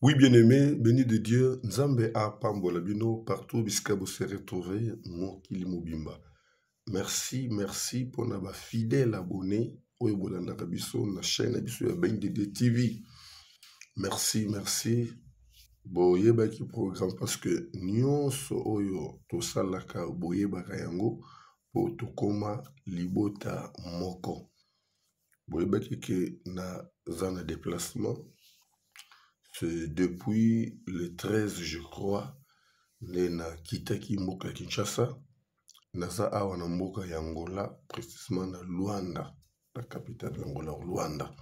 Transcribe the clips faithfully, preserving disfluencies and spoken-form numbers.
Oui, bien-aimé, béni de Dieu, Nzambe a pambola bino partout bisika vous se retrouver mokili mobimba. Merci, merci pour na fidèle abonné oyo bolandaka biso na chaîne biso ya Béni de Dieu T V. Merci, merci. Boyebaki programme parce que nyonso oyo tosalaka boyebaka yango po tokoma libota moko. Boyebaki ke na zana déplacement. C'est depuis le treize, je crois, na kitaki mboka Kinshasa, naza awa na mboka ya Angola, précisément na Luanda, la capitale de Angola, Luanda.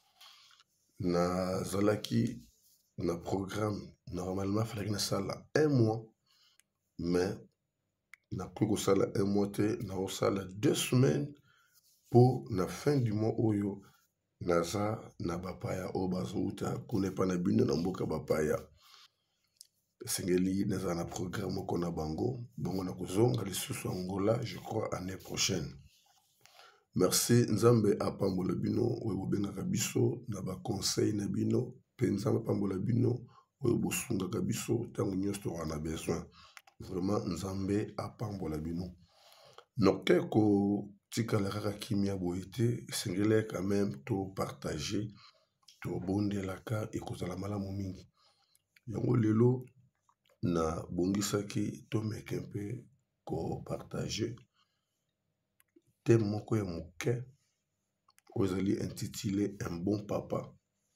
Na zalaki na programme, normalement, fallait na sala un mois, mais na plus sala un mois, te na sala deux semaines pour la fin du mois oyo. Naza na bapaya o bazouta kunepa na bino na mboka bapaya sengeli naza na programme ko na bango bongo na kozonga lisusu Angola je crois année prochaine. Merci Nzambe apambola bino oyo bobengaka biso na ba conseil na bino pe Nzambe apambola bino oyo bosungaka biso tango nyonso wana besoin. Vraiment Nzambe apambola bino noke ko tika la kaka kimia boite sengele quand même to partager to bonde laka et kozala malamu mingi yango lelo na bongisaki to mekempe ko partager thème moko ya moke ozali intitulé un bon papa,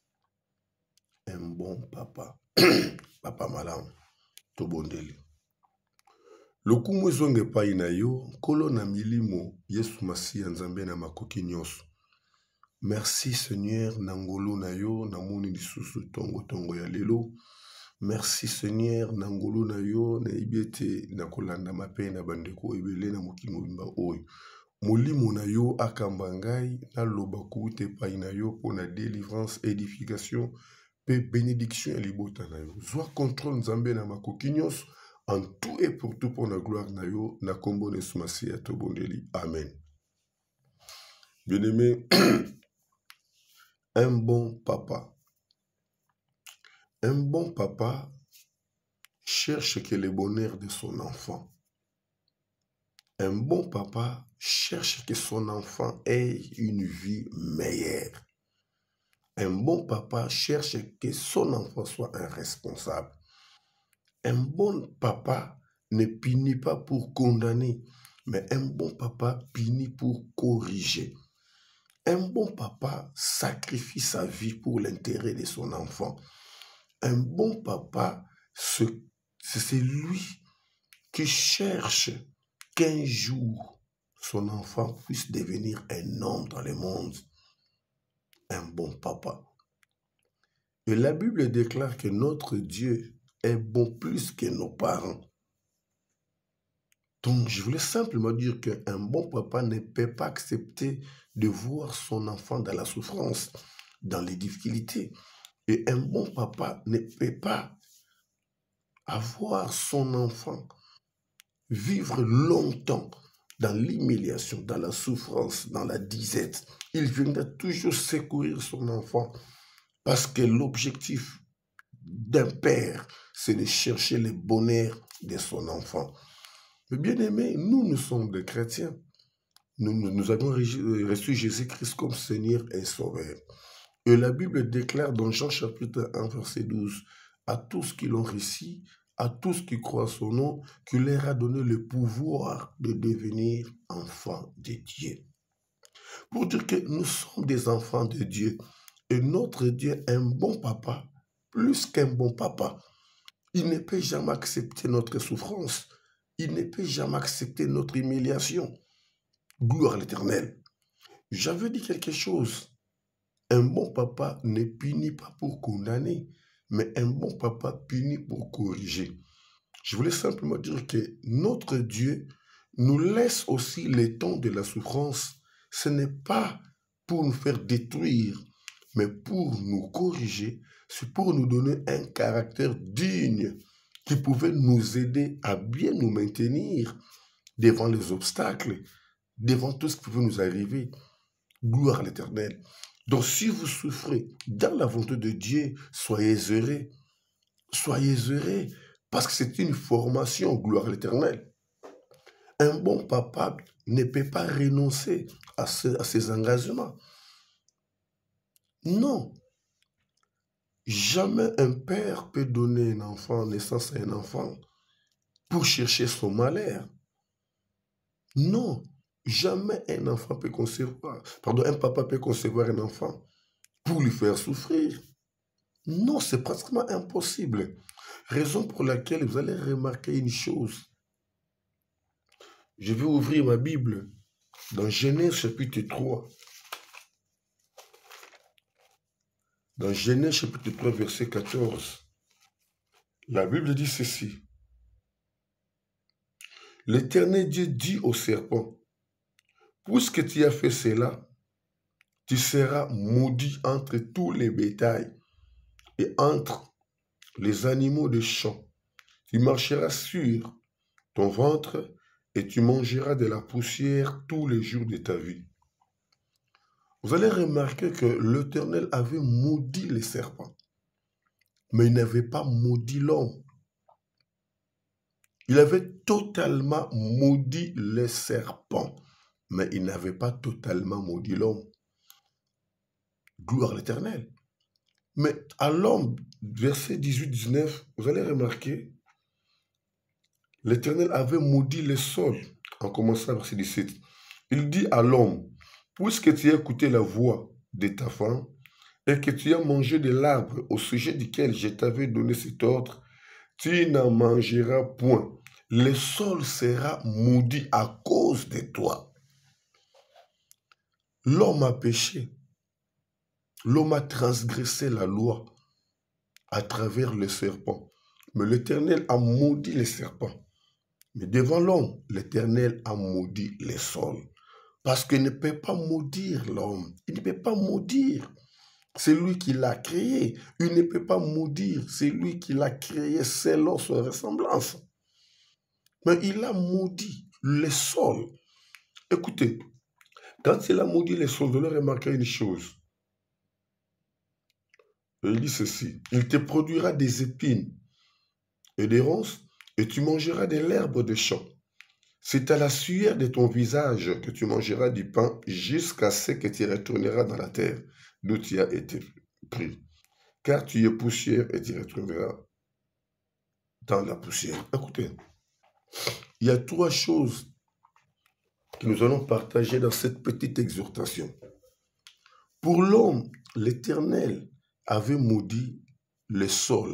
un bon papa papa malamu to bondeli lokumu ezonge pai na yo kolo na milimo Yesu Masiya Nzambe na makoki nyonso. Merci Seigneur na ngolu na yo na moni lisusu tongo tongo ya lelo. Merci Seigneur na ngolu na yo na ibete na kolanda mape na bandeko ebele na mokili mobimba oyo. Molimo na yo akamba ngai na loba kuute pai na yo po na délivrance, édification pe bénédiction ya libota na yo. Zwa contrôle Nzambe na makoki nyonso en tout et pour tout pour la gloire na yo na kombo na Yesu Masiya to bondeli. Amen. Bien-aimé, un bon papa. Un bon papa cherche que le bonheur de son enfant. Un bon papa cherche que son enfant ait une vie meilleure. Un bon papa cherche que son enfant soit un responsable. Un bon papa ne punit pas pour condamner, mais un bon papa punit pour corriger. Un bon papa sacrifie sa vie pour l'intérêt de son enfant. Un bon papa, c'est lui qui cherche qu'un jour son enfant puisse devenir un homme dans le monde. Un bon papa. Et la Bible déclare que notre Dieu est bon plus que nos parents. Donc, je voulais simplement dire qu'un bon papa ne peut pas accepter de voir son enfant dans la souffrance, dans les difficultés. Et un bon papa ne peut pas avoir son enfant vivre longtemps dans l'humiliation, dans la souffrance, dans la disette. Il viendra toujours secourir son enfant parce que l'objectif d'un père, c'est de chercher le bonheur de son enfant. Mais bien aimé, nous, nous sommes des chrétiens. Nous, nous, nous avons reçu Jésus-Christ comme Seigneur et Sauveur. Et la Bible déclare dans Jean chapitre un, verset douze, à tous qui l'ont reçu, à tous qui croient son nom, qu'il leur a donné le pouvoir de devenir enfants de Dieu. Pour dire que nous sommes des enfants de Dieu. Et notre Dieu est un bon papa, plus qu'un bon papa. Il ne peut jamais accepter notre souffrance. Il ne peut jamais accepter notre humiliation. Gloire à l'Éternel. J'avais dit quelque chose. Un bon papa ne punit pas pour condamner, mais un bon papa punit pour corriger. Je voulais simplement dire que notre Dieu nous laisse aussi le temps de la souffrance. Ce n'est pas pour nous faire détruire, mais pour nous corriger, c'est pour nous donner un caractère digne qui pouvait nous aider à bien nous maintenir devant les obstacles, devant tout ce qui peut nous arriver. Gloire à l'Éternel. Donc si vous souffrez dans la volonté de Dieu, soyez heureux. Soyez heureux, parce que c'est une formation, gloire à l'Éternel. Un bon papa ne peut pas renoncer à, ce, à ses engagements. Non. Jamais un père peut donner un enfant, naissance à un enfant, pour chercher son malheur. Non. Jamais un enfant peut concevoir, pardon, un papa peut concevoir un enfant pour lui faire souffrir. Non, c'est pratiquement impossible. Raison pour laquelle vous allez remarquer une chose. Je vais ouvrir ma Bible dans Genèse chapitre trois. Dans Genèse chapitre trois, verset quatorze. La Bible dit ceci. L'Éternel Dieu dit au serpent, puisque tu as fait cela, tu seras maudit entre tous les bétails et entre les animaux des champs. Tu marcheras sur ton ventre et tu mangeras de la poussière tous les jours de ta vie. Vous allez remarquer que l'Éternel avait maudit les serpents, mais il n'avait pas maudit l'homme. Il avait totalement maudit les serpents, mais il n'avait pas totalement maudit l'homme. Gloire à l'Éternel. Mais à l'homme, verset dix-huit dix-neuf, vous allez remarquer, l'Éternel avait maudit le sol, en commençant verset dix-sept. Il dit à l'homme, puisque tu as écouté la voix de ta femme, et que tu as mangé de l'arbre au sujet duquel je t'avais donné cet ordre, tu n'en mangeras point. Le sol sera maudit à cause de toi. L'homme a péché. L'homme a transgressé la loi à travers le serpent. Mais l'Éternel a maudit les serpents. Mais devant l'homme, l'Éternel a maudit les sols. Parce qu'il ne peut pas maudire l'homme. Il ne peut pas maudire. C'est lui qui l'a créé. Il ne peut pas maudire. C'est lui qui l'a créé selon sa ressemblance. Mais il a maudit les sols. Écoutez, quand il a maudit les sols, vous allez remarquer une chose. Il dit ceci, il te produira des épines et des ronces, et tu mangeras de l'herbe des champs. C'est à la sueur de ton visage que tu mangeras du pain jusqu'à ce que tu retourneras dans la terre d'où tu as été pris. Car tu es poussière et tu retourneras dans la poussière. Écoutez, il y a trois choses que nous allons partager dans cette petite exhortation. Pour l'homme, l'Éternel avait maudit le sol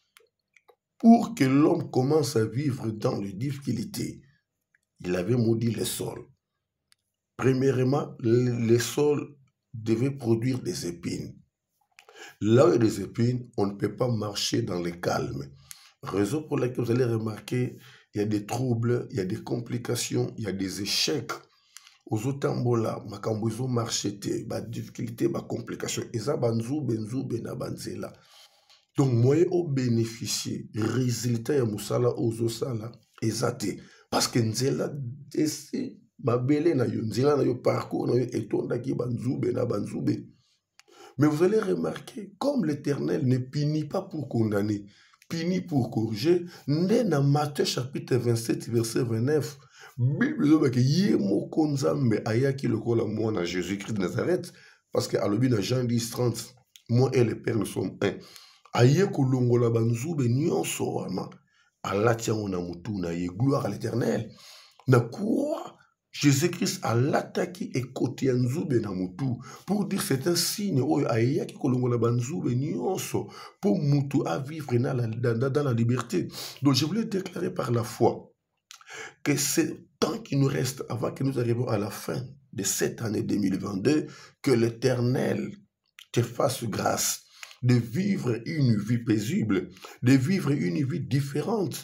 pour que l'homme commence à vivre dans les difficultés. Il avait maudit le sol. Premièrement, le sol devait produire des épines. Là où il y a des épines, on ne peut pas marcher dans le calme. Raison pour laquelle vous allez remarquer, il y a des troubles, il y a des complications, il y a des échecs. Aux otambola, makambuzo marchete, ba difficulté, ba complication. Eza banzu, benzu, bena banzela. Donc, moyen au bénéficier, résultat ya musala ozo sala, ezate. Parce que nzela desi, ma belle na yo, nzela na yo parcours na yo, etonda ki banzu, bena banzu, be. Mais vous allez remarquer, comme l'Éternel ne punit pas pour condamner, punit pour corriger, né dans Matthieu chapitre vingt-sept, verset vingt-neuf, Bible dit que yemo konzambe ayaki lokola mwana Jésus-Christ de Nazareth, parce que à l'objet de Jean dix trente, moi et le Père nous sommes un. Ayeko longola banzube nyonso wana, alatia ona mutu na ye, gloire à l'Éternel. Na quoi Jésus-Christ a l'attaqué et côté nzube na mutu pour dire c'est un signe oyo ayaki kolongola banzube nyonso pour mutu à vivre dans la, dans, dans la liberté. Donc je voulais déclarer par la foi que c'est tant qu'il nous reste avant que nous arrivions à la fin de cette année deux mille vingt-deux, que l'Éternel te fasse grâce de vivre une vie paisible, de vivre une vie différente,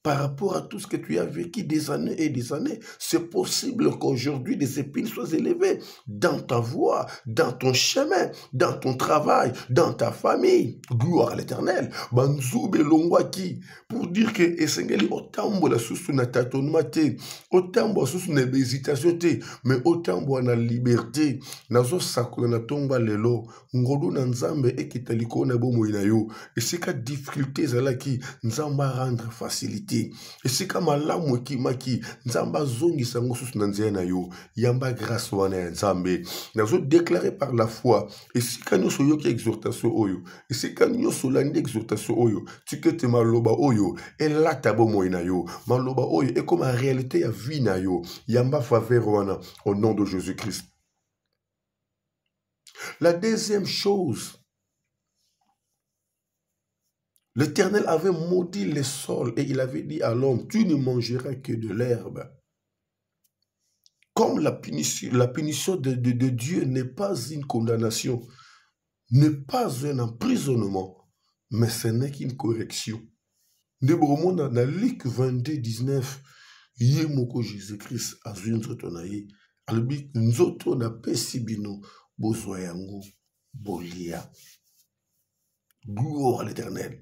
par rapport à tout ce que tu as vécu des années et des années. C'est possible qu'aujourd'hui des épines soient élevées dans ta voie, dans ton chemin, dans ton travail, dans ta famille. Gloire à l'Éternel. Banzube longwaki pour dire que esengeli otambo la susu na tâtonnement te, otambo susu na hésitation te, mais otambo na liberté. Nazo sakola na tomba lelo ngolu na nzambe ekitaliko na bomo ina yo. Et c'est ka difficulté zalaki nzamba rendre facilité. Et c'est comme malamu ki maki nzamba zongi sango susu na nzela na yo yamba grâce wana ya nzambe nazo déclarer par la foi et si kanyo so yo ki exhortation oyo et si kanyo so landi exhortation oyo tikete maloba oyo elata bomo na yo maloba oyo et comme en réalité ya vie na yo yamba faveur wana au nom de Jésus-Christ. La deuxième chose, l'Éternel avait maudit les sols et il avait dit à l'homme, tu ne mangeras que de l'herbe. Comme la punition, la punition de, de, de Dieu n'est pas une condamnation, n'est pas un emprisonnement, mais ce n'est qu'une correction. Dans Luc vingt-deux, dix-neuf, Yemoko Jésus-Christ a vu nzoto na ye, albi nzoto na pesi bino bozwa yango bolia. Gloire à l'Éternel.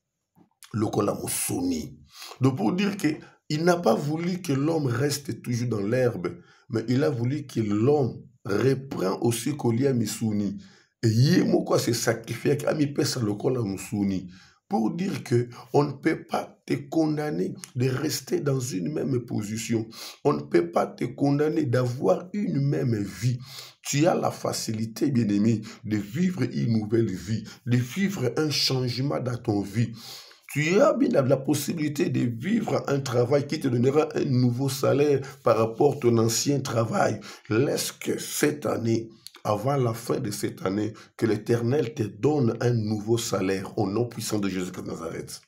Lokola Mosoni. Donc pour dire qu'il n'a pas voulu que l'homme reste toujours dans l'herbe, mais il a voulu que l'homme reprend aussi Kolia Misuni. Et Yemoko se sacrifié à mi pesa Lokola Mosoni. Pour dire que on ne peut pas te condamner de rester dans une même position. On ne peut pas te condamner d'avoir une même vie. Tu as la facilité, bien-aimé, de vivre une nouvelle vie, de vivre un changement dans ton vie. Tu as bien la possibilité de vivre un travail qui te donnera un nouveau salaire par rapport à ton ancien travail. Laisse que cette année, avant la fin de cette année, que l'Éternel te donne un nouveau salaire au nom puissant de Jésus-Christ de Nazareth.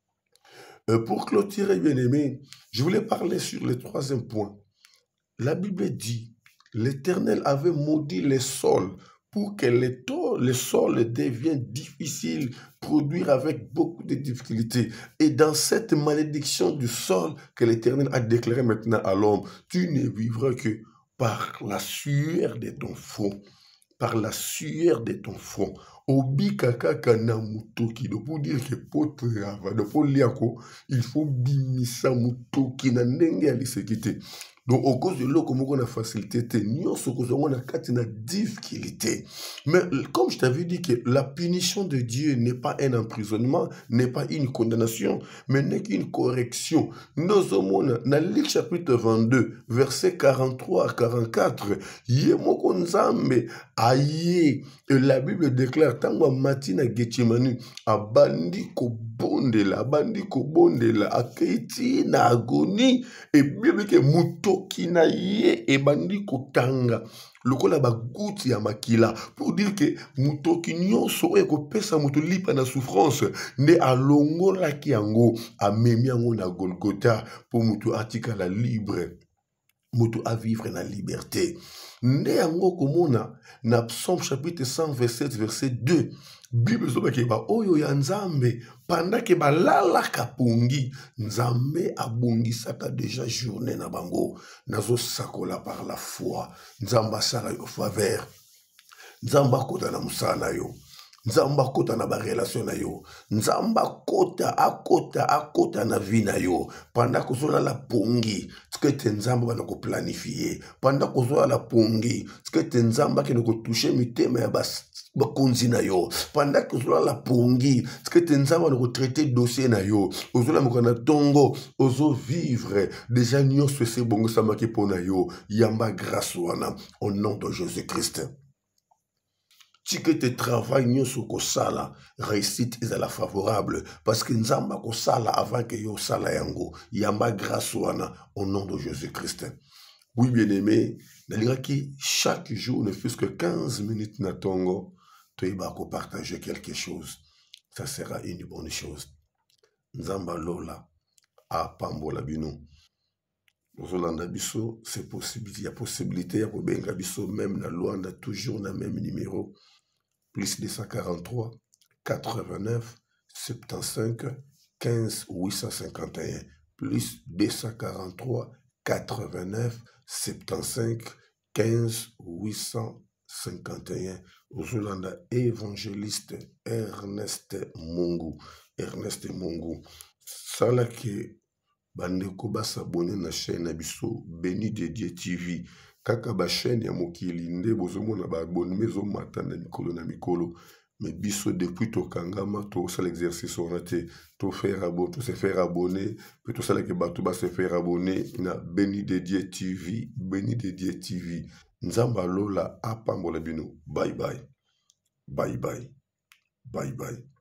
Euh, pour clôturer, bien-aimé, je voulais parler sur le troisième point. La Bible dit, l'Éternel avait maudit les sols pour que les, les sols deviennent difficiles, produire avec beaucoup de difficultés. Et dans cette malédiction du sol que l'Éternel a déclaré maintenant à l'homme, tu ne vivras que par la sueur de ton front. Par la sueur de ton front. Obi kaka kana mutoki. Donc pour dire que pour travailler, pour liako, il faut bimisa mutoki na ndenge alisekite. Donc, au cause de l'eau, comme on a facilité, on a une difficulté. Mais comme je t'avais dit que la punition de Dieu n'est pas un emprisonnement, n'est pas une condamnation, mais n'est qu'une correction. Nous sommes dans Luc chapitre vingt-deux, versets quarante-trois à quarante-quatre. Yemoko nzambe aye. Et la Bible déclare, tango matina Getsemani, abandi ko bondela, abandi ko bondela, akeiti na agonie, et Bible que muto kina ye ebandi kotanga lokola baguti ya makila pour dire que mutoki nyonso ekopesa mutu lipa na souffrance nde alongolaki yango amemi yango na Golgotha pour mutu atikala libre mutu a vivre na liberté nde yango komona na Psaume chapitre cent vingt-sept verset deux Bible zobaki ba oyo ya nzambe pendant que ba lala kapungi nzambe abungisaka déjà journée na bango nazo sakola par la foi nzamba sala yo faveur nzamba kota na musana yo nzamba kota na ba relation na yo nzamba kota akota akota na vie na yo pendant que zola la pungi ce que nzamba bana ko planifier pendant que zola la pungi ce que nzamba ke no ko toucher mitema ya bas bakonzi na yo pendant que zola la pungi ce que nzamba no ko traiter dossier na yo ozola mokana tongo ozo vivre déjà nyonso se bongo samaki pona yo yamba grâce wana au nom de Jésus-Christ. Si que tes travail nyonso ko sala réussite est la favorable parce que nzamba ko sala avant que yo sala yango yamba grâce wana au nom de Jésus-Christ. Oui bien-aimé, nalingaki chaque jour ne fût-ce que quinze minutes na tongo toyeba ko partager quelque chose. Ça sera une bonne chose. Nzamba lola a pambola bino. Ozolanda biso, c'est possible, il y a possibilité ya ko benga biso même na Luanda toujours na même numéro. Plus deux cent quarante-trois, quatre-vingt-neuf, soixante-quinze, quinze, huit cent cinquante et un. plus deux cent quarante-trois quatre-vingt-neuf soixante-quinze quinze huit cent cinquante et un ozolanda évangéliste Ernest Mungu. Ernest Mungu salaki bandeko basabone na chaîne na biso Béni de Dieu T V kaka ba chaîne ya mokili nde bozomona ba abonné ezomata na mikolo na mikolo mais biso depuis tokangama tosala exercice on a te to faire abonner to se faire abonner puis to sala ke bato ba se faire abonner na Béni de Dieu T V Béni de Dieu T V nzamba lola apambola bino bye bye bye bye bye bye